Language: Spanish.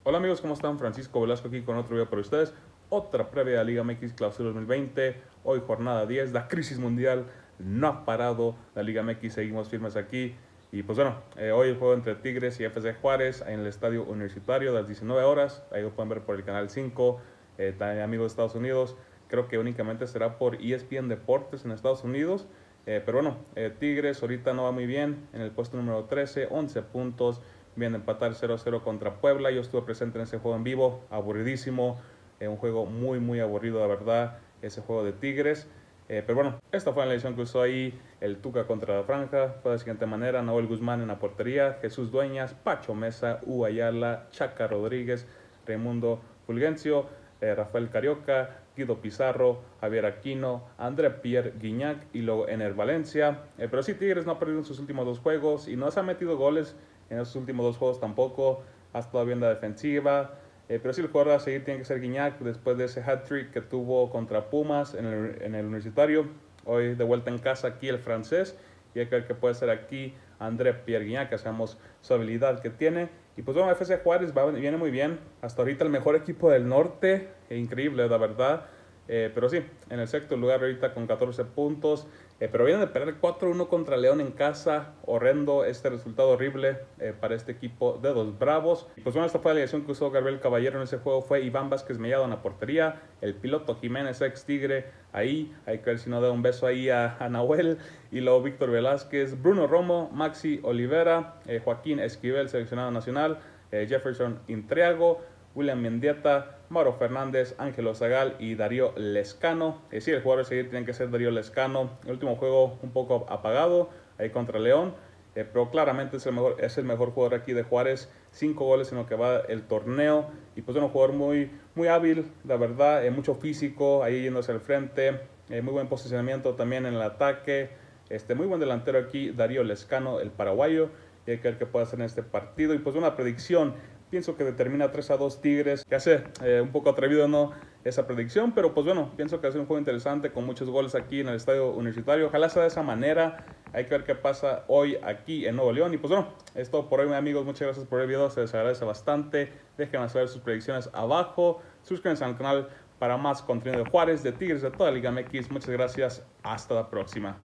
Hola amigos, ¿cómo están? Francisco Velasco aquí con otro video para ustedes. Otra previa de Liga MX Clausura 2020. Hoy jornada 10, la crisis mundial no ha parado. La Liga MX seguimos firmes aquí. Y pues bueno, hoy el juego entre Tigres y FC Juárez en el Estadio Universitario a las 19 horas. Ahí lo pueden ver por el canal 5. También amigos de Estados Unidos. Creo que únicamente será por ESPN Deportes en Estados Unidos. Pero bueno, Tigres ahorita no va muy bien. En el puesto número 13, 11 puntos. Viene a empatar 0-0 contra Puebla. Yo estuve presente en ese juego en vivo, aburridísimo, un juego muy aburrido, la verdad, ese juego de Tigres. Pero bueno, esta fue la elección que usó ahí el Tuca contra la Franja. Fue de la siguiente manera: Nahuel Guzmán en la portería, Jesús Dueñas, Pacho Mesa, Ayala, Chaca Rodríguez, Raimundo Fulgencio, Rafael Carioca, Guido Pizarro, Javier Aquino, André Pierre Guignac y luego Ener Valencia. Pero sí, Tigres no ha perdido en sus últimos dos juegos y no se ha metido goles en esos últimos dos juegos tampoco. Ha estado bien la defensiva. Pero sí, el jugador a seguir tiene que ser Guignac después de ese hat-trick que tuvo contra Pumas en el Universitario. Hoy de vuelta en casa aquí el francés. Y hay que ver qué puede ser aquí André Pierre Guignac, que sabemos su habilidad que tiene. Y pues bueno, FC Juárez viene muy bien. Hasta ahorita el mejor equipo del norte. Increíble, la verdad. Pero sí, en el sexto lugar ahorita con 14 puntos. Pero vienen de perder 4-1 contra León en casa. Horrendo este resultado horrible para este equipo de los Bravos. Y pues bueno, esta fue la alineación que usó Gabriel Caballero en ese juego. Fue Iván Vázquez Mellado en la portería. El piloto Jiménez, ex Tigre, ahí. Hay que ver si no da un beso ahí a Nahuel. Y luego Víctor Velázquez, Bruno Romo, Maxi Olivera, Joaquín Esquivel, seleccionado nacional, Jefferson Intriago, William Mendieta, Mauro Fernández, Ángelo Zagal y Darío Lescano. Sí, el jugador a seguir tiene que ser Darío Lescano. El último juego un poco apagado ahí contra León, pero claramente es el mejor jugador aquí de Juárez. 5 goles en lo que va el torneo. Y pues un jugador muy hábil, la verdad, mucho físico, ahí yéndose al frente. Muy buen posicionamiento también en el ataque. Muy buen delantero aquí, Darío Lescano, el paraguayo. Y hay que ver qué puede hacer en este partido. Y pues una predicción: pienso que determina 3-2 Tigres. Que hace un poco atrevido, ¿no?, esa predicción, pero pues bueno, pienso que va a ser un juego interesante con muchos goles aquí en el Estadio Universitario. Ojalá sea de esa manera. Hay que ver qué pasa hoy aquí en Nuevo León. Y pues bueno, es todo por hoy, mis amigos. Muchas gracias por el video, se les agradece bastante. Déjenme saber sus predicciones abajo. Suscríbanse al canal para más contenido de Juárez, de Tigres, de toda la Liga MX. Muchas gracias, hasta la próxima.